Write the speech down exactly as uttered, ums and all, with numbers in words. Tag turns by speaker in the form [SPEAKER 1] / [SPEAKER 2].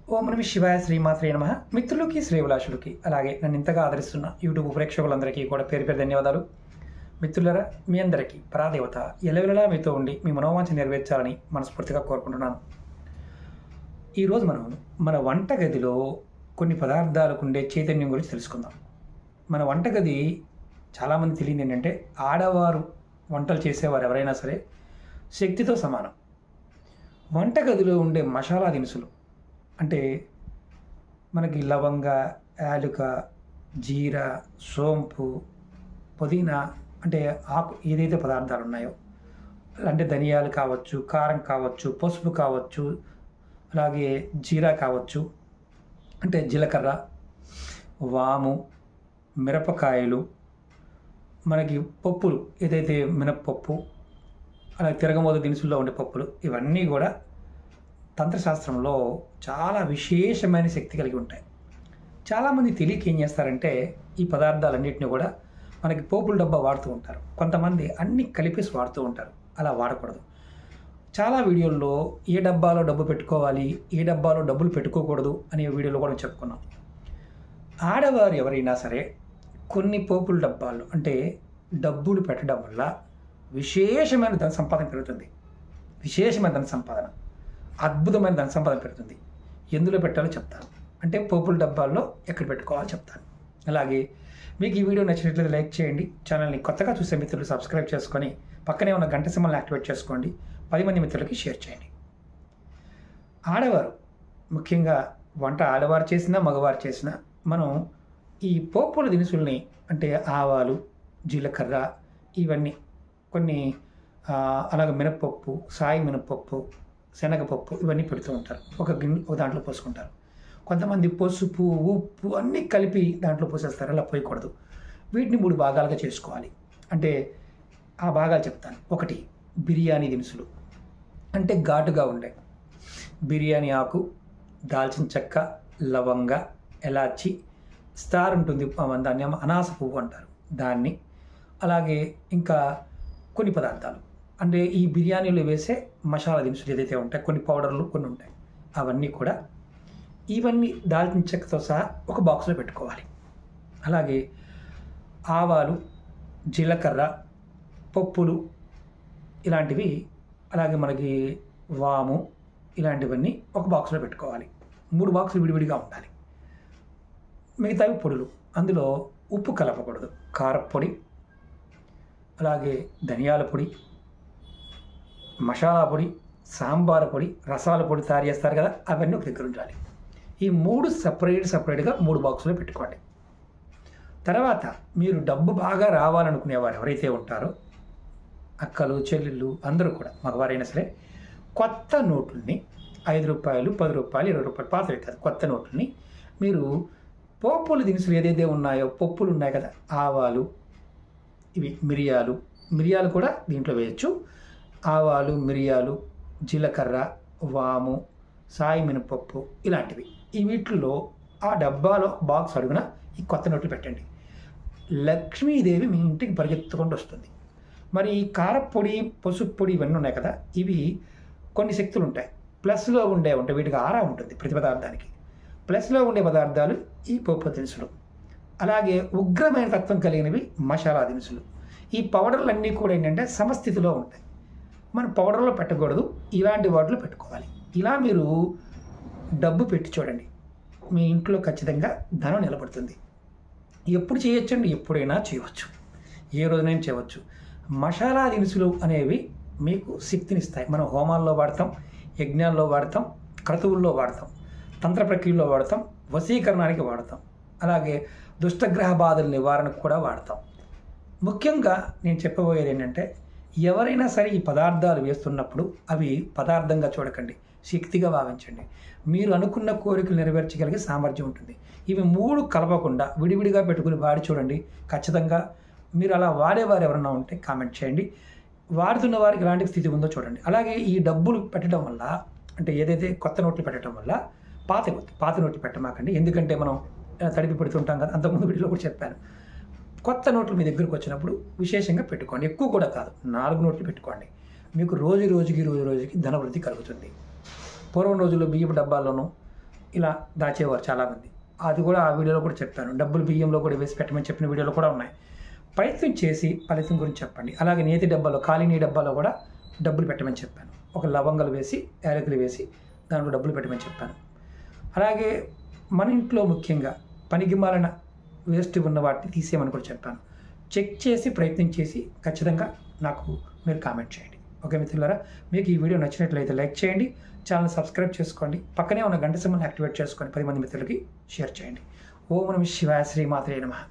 [SPEAKER 1] ఓం నమః శివాయ శ్రీమాత్రే నమః. మిత్రులకి శ్రేభిలాషులకి అలాగే నన్ను ఇంతగా ఆదరిస్తున్న యూట్యూబ్ ప్రేక్షకులందరికీ కూడా పేరు పేరు ధన్యవాదాలు. మిత్రులరా, మీ అందరికీ పరాదేవత ఎలవెలలా మీతో ఉండి మీ మనోవాంఛ నెరవేర్చాలని మనస్ఫూర్తిగా కోరుకుంటున్నాను. ఈరోజు మనం మన వంటగదిలో కొన్ని పదార్థాలకు ఉండే చైతన్యం గురించి తెలుసుకుందాం. మన వంటగది చాలామంది తెలియదు ఏంటంటే, ఆడవారు వంటలు చేసేవారు ఎవరైనా సరే శక్తితో సమానం. వంటగదిలో ఉండే మసాలా దినుసులు అంటే మనకి లవంగ, యాలుక, జీర, సోంపు, పుదీనా అంటే ఆకు ఏదైతే పదార్థాలు ఉన్నాయో, అంటే ధనియాలు కావచ్చు, కారం కావచ్చు, పసుపు కావచ్చు, అలాగే జీరా కావచ్చు, అంటే జీలకర్ర, వాము, మిరపకాయలు, మనకి పప్పులు ఏదైతే మినప్పప్పు, అలాగే తిరగమోత దినుసుల్లో ఉండే పప్పులు, ఇవన్నీ కూడా తంత్రశాస్త్రంలో చాలా విశేషమైన శక్తి కలిగి ఉంటాయి. చాలామంది తెలియక ఏం చేస్తారంటే, ఈ పదార్థాలన్నింటినీ కూడా మనకి పోపుల డబ్బా వాడుతూ ఉంటారు. కొంతమంది అన్ని కలిపేసి వాడుతూ ఉంటారు. అలా వాడకూడదు. చాలా వీడియోల్లో ఏ డబ్బాలో డబ్బు పెట్టుకోవాలి, ఏ డబ్బాలో డబ్బులు పెట్టుకోకూడదు అనే వీడియోలో కూడా చెప్పుకున్నాం. ఆడవారు ఎవరైనా సరే కొన్ని పోపుల డబ్బాలు అంటే డబ్బులు పెట్టడం వల్ల విశేషమైన ధన సంపాదన పెరుగుతుంది. విశేషమైన ధన సంపాదన, అద్భుతమైన ధన సంపాదన పెరుగుతుంది. ఎందులో పెట్టాలో చెప్తాను, అంటే పోపుల డబ్బాల్లో ఎక్కడ పెట్టుకోవాలో చెప్తాను. అలాగే మీకు ఈ వీడియో నచ్చినట్లయితే లైక్ చేయండి. ఛానల్ని కొత్తగా చూసే మిత్రులు సబ్స్క్రైబ్ చేసుకొని పక్కనే ఉన్న గంట సింబల్ని యాక్టివేట్ చేసుకోండి. పది మంది మిత్రులకి షేర్ చేయండి. ఆడవారు ముఖ్యంగా వంట ఆడవారు చేసినా మగవారు చేసినా మనం ఈ పోపుల దినుసుల్ని అంటే ఆవాలు, జీలకర్ర, ఇవన్నీ కొన్ని అలాగే మినప్పప్పు, సాయి మినప్పప్పు, శనగపప్పు, ఇవన్నీ పెడుతూ ఉంటారు. ఒక గిన్నె ఒక దాంట్లో పోసుకుంటారు. కొంతమంది పసుపు, ఉప్పు అన్నీ కలిపి దాంట్లో పోసేస్తారు. అలా పోయకూడదు. వీటిని మూడు భాగాలుగా చేసుకోవాలి. అంటే ఆ భాగాలు చెప్తాను. ఒకటి బిర్యానీ దినుసులు అంటే ఘాటుగా ఉండే బిర్యానీ ఆకు, దాల్చిన చెక్క, లవంగ, ఎలాచి, స్టార్ ఉంటుంది, దాన్ని అనాస పువ్వు అంటారు దాన్ని. అలాగే ఇంకా కొన్ని పదార్థాలు అంటే ఈ బిర్యానీలో వేసే మసాలా దినుసులు ఏదైతే ఉంటాయి, కొన్ని పౌడర్లు కొన్ని ఉంటాయి, అవన్నీ కూడా ఇవన్నీ దాల్చిన చెక్కతో సహా ఒక బాక్స్లో పెట్టుకోవాలి. అలాగే ఆవాలు, జీలకర్ర, పప్పులు ఇలాంటివి, అలాగే మనకి వాము ఇలాంటివన్నీ ఒక బాక్స్లో పెట్టుకోవాలి. మూడు బాక్సులు విడివిడిగా ఉండాలి. మిగతావి పొడులు, అందులో ఉప్పు కలపకూడదు. కారపొడి, అలాగే ధనియాల పొడి, మసాలా పొడి, సాంబార్ పొడి, రసాల పొడి తయారు చేస్తారు కదా, అవన్నీ ఒక దగ్గర ఉండాలి. ఈ మూడు సపరేట్ సపరేట్గా మూడు బాక్సులో పెట్టుకోండి. తర్వాత మీరు డబ్బు బాగా రావాలనుకునేవారు ఎవరైతే ఉంటారో, అక్కలు, చెల్లెళ్ళు అందరూ కూడా మగవారైనా సరే, కొత్త నోట్లని ఐదు రూపాయలు, పది రూపాయలు, ఇరవై రూపాయలు, పాతవి కాదు, కొత్త నోట్లని మీరు పోపుల దినుసులు ఏదైతే ఉన్నాయో, పప్పులు ఉన్నాయి కదా, ఆవాలు, ఇవి మిరియాలు, మిరియాలు కూడా దీంట్లో వేయచ్చు. ఆవాలు, మిరియాలు, జీలకర్ర, వాము, సాయి మినపప్పు ఇలాంటివి, ఈ వీటిల్లో ఆ డబ్బాలో బాక్స్ అడుగున ఈ కొత్త నోట్లు పెట్టండి. లక్ష్మీదేవి మీ ఇంటికి పరిగెత్తుకుంటూ వస్తుంది. మరి ఈ కారపొడి, పసుపు పొడి ఇవన్నీ ఉన్నాయి కదా, ఇవి కొన్ని శక్తులు ఉంటాయి. ప్లస్లో ఉండే ఉంటాయి, వీటికి ఆరా ఉంటుంది ప్రతి పదార్థానికి. ప్లస్లో ఉండే పదార్థాలు ఈ పోపు దినుసులు. అలాగే ఉగ్రమైన తత్వం కలిగినవి మసాలా దినుసులు. ఈ పౌడర్లన్నీ కూడా ఏంటంటే సమస్థితిలో ఉంటాయి. మనం పౌడర్లో పెట్టకూడదు, ఇలాంటి వాటిలో పెట్టుకోవాలి. ఇలా మీరు డబ్బు పెట్టి చూడండి, మీ ఇంట్లో ఖచ్చితంగా ధనం నిలబడుతుంది. ఎప్పుడు చేయొచ్చండి, ఎప్పుడైనా చేయవచ్చు, ఏ రోజునైనా చేయవచ్చు. మసాలా దినుసులు అనేవి మీకు శక్తినిస్తాయి. మనం హోమాల్లో వాడతాం, యజ్ఞాల్లో వాడతాం, క్రతువుల్లో వాడతాం, తంత్ర ప్రక్రియలో వాడతాం, వశీకరణానికి వాడతాం, అలాగే దుష్టగ్రహ బాధల నివారణకు కూడా వాడతాం. ముఖ్యంగా నేను చెప్పబోయేది ఏంటంటే, ఎవరైనా సరే ఈ పదార్థాలు వేస్తున్నప్పుడు అవి పదార్థంగా చూడకండి, శక్తిగా భావించండి. మీరు అనుకున్న కోరికలు నెరవేర్చగలిగే సామర్థ్యం ఉంటుంది. ఇవి మూడు కలపకుండా విడివిడిగా పెట్టుకుని వాడి చూడండి. ఖచ్చితంగా మీరు అలా వాడేవారు ఎవరైనా ఉంటే కామెంట్ చేయండి. వాడుతున్న వారికి ఎలాంటి స్థితి ఉందో చూడండి. అలాగే ఈ డబ్బులు పెట్టడం వల్ల, అంటే ఏదైతే కొత్త నోట్లు పెట్టడం వల్ల పాత పాత నోట్లు పెట్టమాకండి. ఎందుకంటే మనం తడిపి పెడుతుంటాం కదా, అంతకుముందు వీడియోలో కూడా చెప్పాను. కొత్త నోట్లు మీ దగ్గరకు వచ్చినప్పుడు విశేషంగా పెట్టుకోండి. ఎక్కువ కూడా కాదు, నాలుగు నోట్లు పెట్టుకోండి. మీకు రోజు రోజుకి రోజు రోజుకి ధనవృద్ధి కలుగుతుంది. పూర్వం రోజుల్లో బియ్యపు డబ్బాల్లోనూ ఇలా దాచేవారు చాలామంది. అది కూడా ఆ వీడియోలో కూడా చెప్తాను. డబ్బులు బియ్యంలో కూడా వేసి పెట్టమని చెప్పిన వీడియోలు కూడా ఉన్నాయి. ప్రయత్నం చేసి ఫలితం గురించి చెప్పండి. అలాగే నేతి డబ్బాలో, ఖాళీ నీ డబ్బాలో కూడా డబ్బులు పెట్టమని చెప్పాను. ఒక లవంగాలు వేసి, యాలకులు వేసి దాంట్లో డబ్బులు పెట్టమని చెప్పాను. అలాగే మన ఇంట్లో ముఖ్యంగా పనికి మాలిన వేస్ట్ ఉన్న వాటిని తీసేయమని కూడా చెప్పాను. చెక్ చేసి ప్రయత్నం చేసి ఖచ్చితంగా నాకు మీరు కామెంట్ చేయండి. ఓకే మిత్రులారా, మీకు ఈ వీడియో నచ్చినట్లయితే లైక్ చేయండి, ఛానల్ సబ్స్క్రైబ్ చేసుకోండి, పక్కనే ఉన్న గంట సింబల్ని యాక్టివేట్ చేసుకోండి, పది మంది మిత్రులకి షేర్ చేయండి. ఓం నమః శివాయ, శ్రీమాత్రే నమః.